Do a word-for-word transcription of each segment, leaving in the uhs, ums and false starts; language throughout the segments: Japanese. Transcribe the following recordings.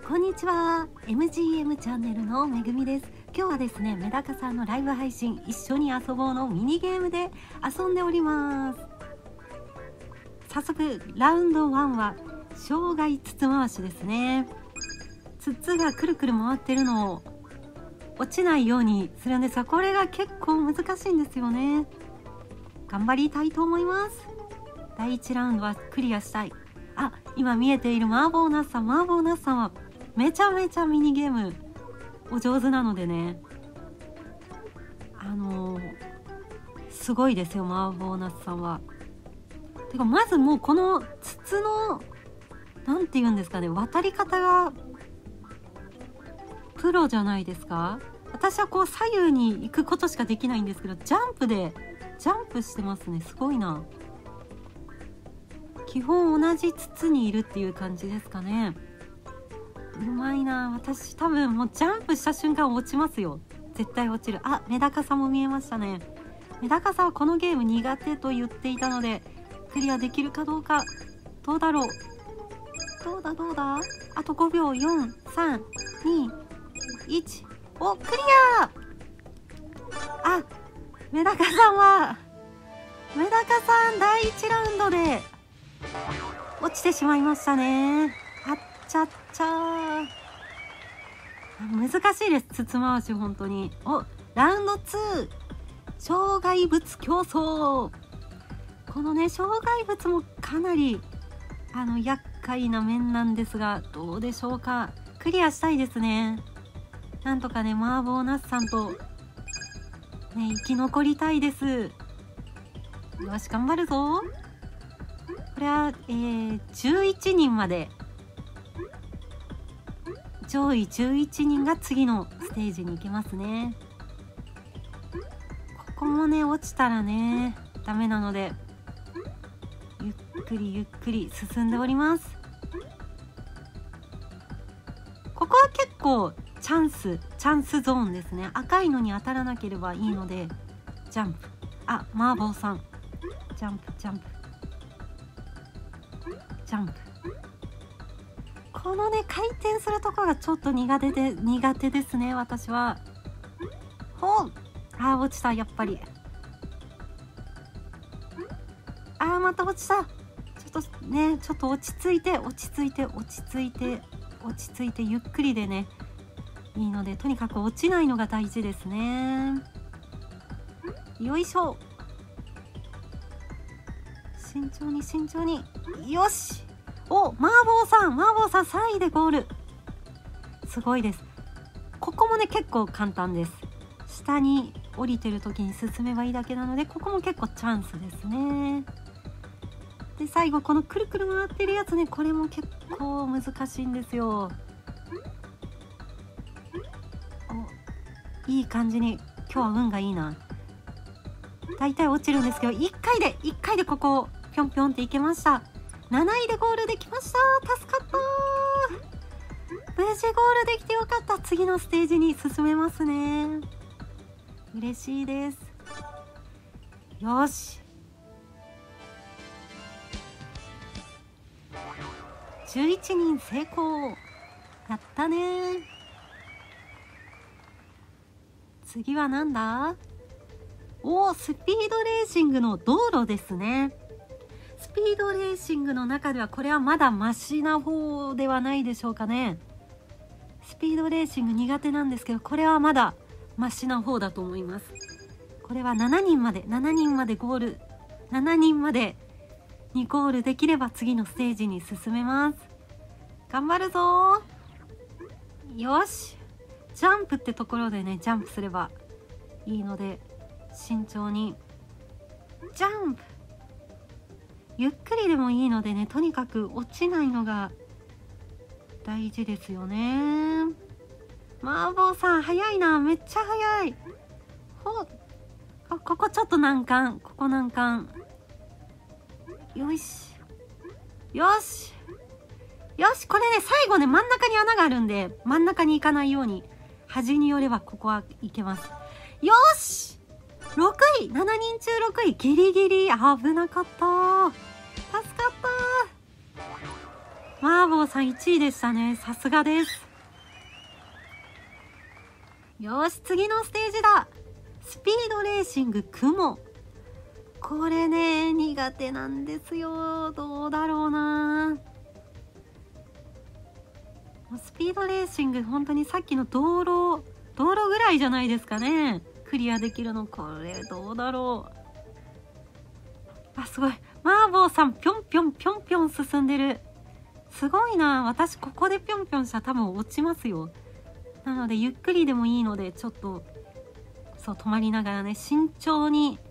こんにちは。 エムジーエム チャンネルのめぐみです。今日はですね、メダカさんのライブ配信一緒に遊ぼうのミニゲームで遊んでおります。早速ラウンドワンは障害筒回しですね。筒がくるくる回ってるのを落ちないようにするんですが、これが結構難しいんですよね。頑張りたいと思います。だいいちラウンドはクリアしたい。あ、今見えているマーボーナスさん、マーボーナスさんはめちゃめちゃミニゲームお上手なのでね、あのー、すごいですよ、マーボーナスさんは。てかまずもうこの筒のなんて言うんですかね、渡り方がプロじゃないですか。私はこう左右に行くことしかできないんですけど、ジャンプでジャンプしてますね。すごいな。基本同じ筒にいるっていう感じですかね。うまいな。私多分もうジャンプした瞬間落ちますよ。絶対落ちる。あ、メダカさんも見えましたね。メダカさんはこのゲーム苦手と言っていたので、クリアできるかどうか。どうだろう。どうだどうだ。あとごびょう。よん、さん、に、いち。お、クリア。あ、メダカさんはメダカさんだいいちラウンドで落ちてしまいましたね。あっちゃっちゃー。難しいです、筒回し本当に。お、ラウンドツー、障害物競争。このね、障害物もかなりあの厄介な面なんですが、どうでしょうか。クリアしたいですね。なんとかね、マーボーナスさんと、ね、生き残りたいです。よし、頑張るぞ。これは、えー、じゅういちにんまで、上位じゅういちにんが次のステージに行けますね。ここもね、落ちたらねダメなので、ゆっくりゆっくり進んでおります。ここは結構チャンスチャンスゾーンですね。赤いのに当たらなければいいので、ジャンプ。あ、マーボーさん、ジャンプジャンプジャンプ。このね、回転するところがちょっと苦手で苦手ですね、私は。ほう、あー、落ちた。やっぱりあー、また落ちた。ちょっとね、ちょっと落ち着いて落ち着いて落ち着いて落ち着いてゆっくりでね、いいので、とにかく落ちないのが大事ですね。よいしょ。慎重に慎重に。よし。お、マーボーさん、マーボーさんさんいでゴール。すごいです。ここもね、結構簡単です。下に降りてる時に進めばいいだけなので、ここも結構チャンスですね。で、最後このくるくる回ってるやつね、これも結構難しいんですよ。お、いい感じに今日は運がいいな。だいたい落ちるんですけど、いっかいでいっかいでここをぴょんぴょんっていけました。なないでゴールできました。助かった。無事ゴールできてよかった。次のステージに進めますね。嬉しいです。よし、じゅういちにん成功。やったね。次はなんだ。おー、スピードレーシングの道路ですね。スピードレーシングの中ではこれはまだマシな方ではないでしょうかね。スピードレーシング苦手なんですけど、これはまだマシな方だと思います。これはしちにんまでしちにんまでゴールしちにんまでにゴールできれば次のステージに進めます。頑張るぞー。よし、ジャンプってところでね、ジャンプすればいいので、慎重にジャンプ。ゆっくりでもいいのでね、とにかく落ちないのが大事ですよね。マーボーさん早いな、めっちゃ早い。ほあ、ここちょっと難関、ここ難関。よしよしよし。これね、最後ね、真ん中に穴があるんで、真ん中に行かないように端に寄ればここはいけます。よし、ろくい。しちにんちゅうろくい。ギリギリ危なかった。助かった。 マーボーさんいちいでしたね。さすがです。よし、次のステージだ。スピードレーシング雲。これね、苦手なんですよ。どうだろうな。スピードレーシング、本当にさっきの道路、道路ぐらいじゃないですかね。クリアできるの。これ、どうだろう。あ、すごい。マーボーさん、ぴょんぴょんぴょんぴょん進んでる。すごいな。私、ここでぴょんぴょんしたら多分落ちますよ。なので、ゆっくりでもいいので、ちょっと、そう、止まりながらね、慎重に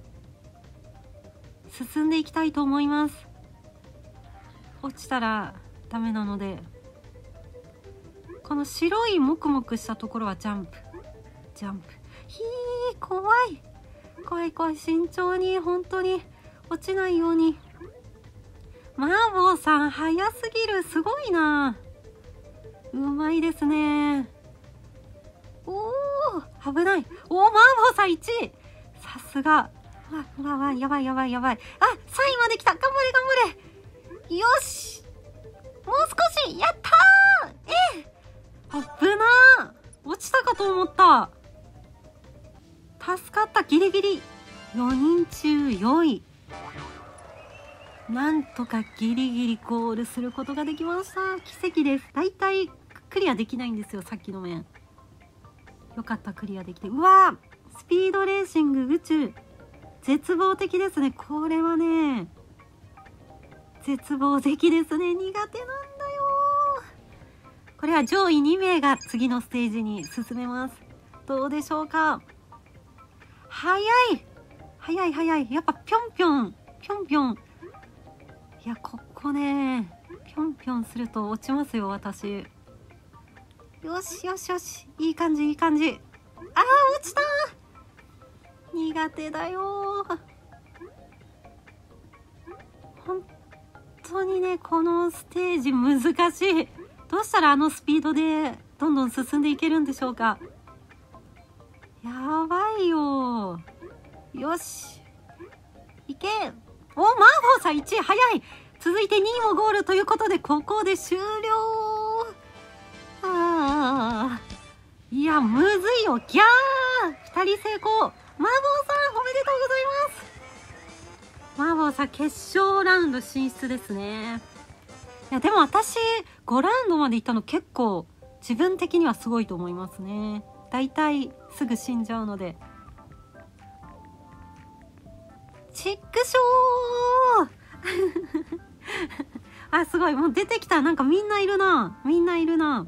進んでいきたいと思います。落ちたらダメなので、この白いもくもくしたところはジャンプ。ジャンプ。ひー、怖い。怖い怖い。慎重に、本当に落ちないように。マーボーさん、早すぎる。すごいな。うまいですね。おー、危ない。おー、マーボーさんいちい。さすが。わ、わ、わ、やばいやばいやばい。あ、さんいまで来た。頑張れ頑張れ。よし。もう少し。やったー。えー、危なー。落ちたかと思った。助かった。ギリギリ。よにんちゅうよんい。なんとかギリギリゴールすることができました。奇跡です。だいたいクリアできないんですよ、さっきの面。よかった、クリアできて。うわー、スピードレーシング宇宙。絶望的ですね。これはね、絶望的ですね。苦手なんだよ。これは上位にめいが次のステージに進めます。どうでしょうか。早い早い早い。やっぱぴょんぴょんぴょんぴょん。いや、ここね、ぴょんぴょんすると落ちますよ、私。よしよしよし。いい感じいい感じ。あー、落ちた。苦手だよ。本当にね、このステージ難しい。どうしたらあのスピードでどんどん進んでいけるんでしょうか。やばいよ。よし。いけ。お、マーボーさんいちい、早い。続いてにいもゴールということで、ここで終了。あー。いや、むずいよ。ギャー。ふたり成功。マーボーさん、おめでとうございます。マーボーさん、決勝ラウンド進出ですね。いや、でも私、ごラウンドまで行ったの結構、自分的にはすごいと思いますね。だいたいすぐ死んじゃうので。チックショーあ、すごい。もう出てきた。なんかみんないるな。みんないるな。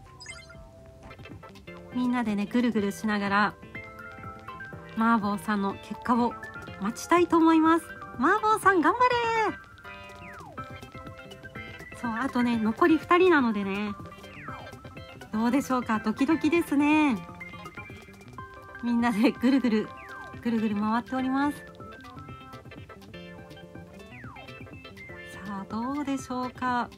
みんなでね、ぐるぐるしながら、マーボーさんの結果を待ちたいと思います。マーボーさん頑張れ。そう、あとね、残りふたりなのでね。どうでしょうか。ドキドキですね。みんなでぐるぐる、ぐるぐる回っております。さあ、どうでしょうか。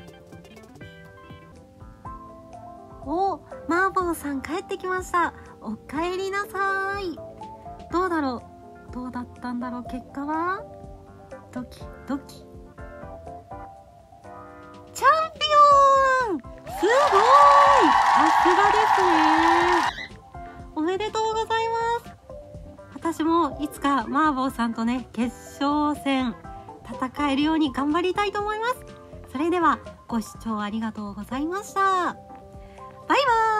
お、マーボーさん帰ってきました。おかえりなさい。どうだろう。どうだったんだろう。結果はドキドキ。チャンピオン。すごい。さすがですね。おめでとうございます。私もいつかマーボーさんとね、決勝戦戦えるように頑張りたいと思います。それではご視聴ありがとうございました。バイバーイ。